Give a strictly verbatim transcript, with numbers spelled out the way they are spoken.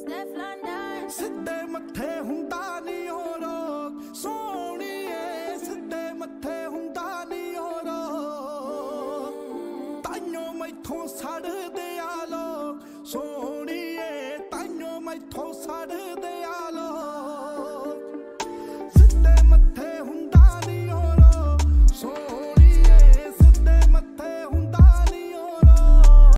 ਸਿੱਧੇ ਮੱਥੇ ਹੁੰਦਾ ਨੀ ਉਹ ਰੋਗ ਸੋਹਣੀਏ, ਸਿੱਧੇ ਮੱਥੇ ਹੁੰਦਾ ਨੀ ਉਹ ਰੋਗ, ਤਾਈਓ ਮੈਥੋਂ ਸੜਦੇ ਆ ਲੋਕ ਸੋ